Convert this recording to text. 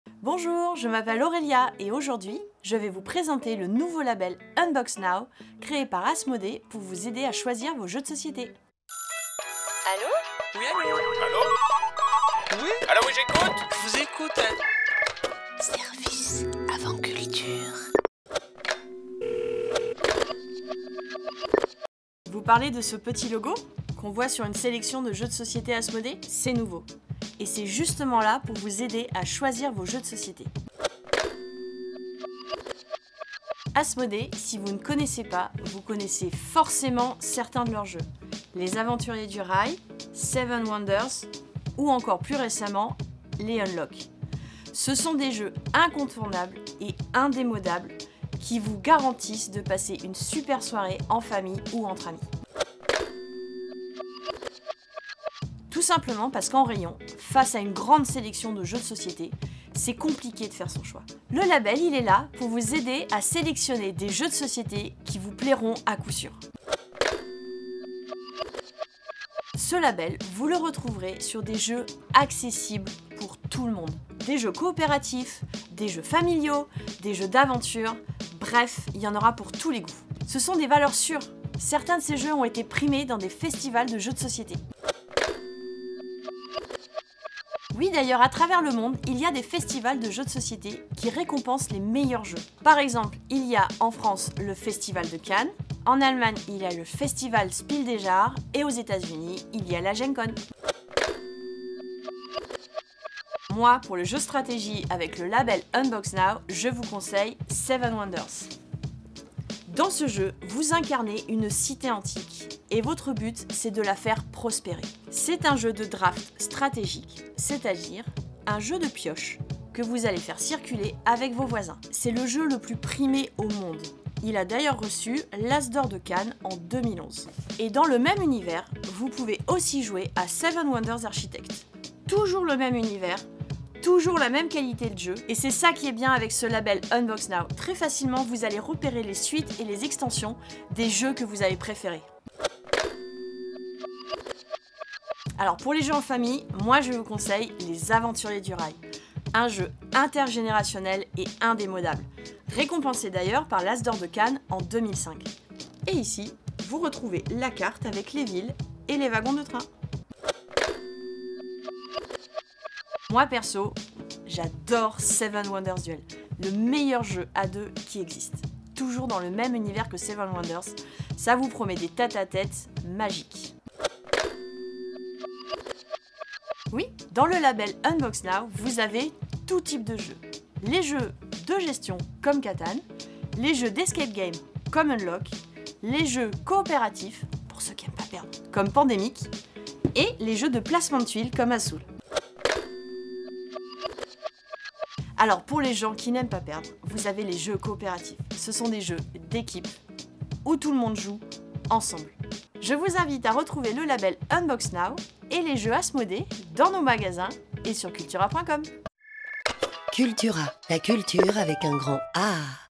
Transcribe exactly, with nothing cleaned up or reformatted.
Bonjour, je m'appelle Aurélia et aujourd'hui, je vais vous présenter le nouveau label Unbox Now, créé par Asmodée pour vous aider à choisir vos jeux de société. Allô? Oui, allô? Allô? Oui? Allô, oui, j'écoute? Je vous écoute. Service avant culture. Vous parlez de ce petit logo qu'on voit sur une sélection de jeux de société Asmodée? C'est nouveau. Et c'est justement là pour vous aider à choisir vos jeux de société. Asmodée, si vous ne connaissez pas, vous connaissez forcément certains de leurs jeux. Les Aventuriers du Rail, Seven Wonders ou encore plus récemment, les Unlock. Ce sont des jeux incontournables et indémodables qui vous garantissent de passer une super soirée en famille ou entre amis. Tout simplement parce qu'en rayon, face à une grande sélection de jeux de société, c'est compliqué de faire son choix. Le label, il est là pour vous aider à sélectionner des jeux de société qui vous plairont à coup sûr. Ce label, vous le retrouverez sur des jeux accessibles pour tout le monde. Des jeux coopératifs, des jeux familiaux, des jeux d'aventure, bref, il y en aura pour tous les goûts. Ce sont des valeurs sûres. Certains de ces jeux ont été primés dans des festivals de jeux de société. Oui, d'ailleurs, à travers le monde, il y a des festivals de jeux de société qui récompensent les meilleurs jeux. Par exemple, il y a en France le Festival de Cannes, en Allemagne, il y a le Festival Spiel des Jahres et aux États-Unis, il y a la Gen Con. Moi, pour le jeu stratégie avec le label Unbox Now, je vous conseille Seven Wonders. Dans ce jeu, vous incarnez une cité antique et votre but, c'est de la faire prospérer. C'est un jeu de draft stratégique, c'est-à-dire un jeu de pioche que vous allez faire circuler avec vos voisins. C'est le jeu le plus primé au monde. Il a d'ailleurs reçu l'As d'or de Cannes en deux mille onze. Et dans le même univers, vous pouvez aussi jouer à Seven Wonders Architect. Toujours le même univers, toujours la même qualité de jeu, et c'est ça qui est bien avec ce label Unbox Now. Très facilement, vous allez repérer les suites et les extensions des jeux que vous avez préférés. Alors pour les jeux en famille, moi je vous conseille les Aventuriers du Rail. Un jeu intergénérationnel et indémodable, récompensé d'ailleurs par l'As d'or de Cannes en deux mille cinq. Et ici, vous retrouvez la carte avec les villes et les wagons de train. Moi perso, j'adore Seven Wonders Duel, le meilleur jeu à deux qui existe. Toujours dans le même univers que Seven Wonders, ça vous promet des tête-à-tête magiques. Oui, dans le label Unbox Now, vous avez tout type de jeux. Les jeux de gestion comme Catan, les jeux d'escape game comme Unlock, les jeux coopératifs, pour ceux qui n'aiment pas perdre, comme Pandemic, et les jeux de placement de tuiles comme Azul. Alors pour les gens qui n'aiment pas perdre, vous avez les jeux coopératifs. Ce sont des jeux d'équipe où tout le monde joue ensemble. Je vous invite à retrouver le label Unbox Now et les jeux Asmodée dans nos magasins et sur cultura point com. Cultura, la culture avec un grand A.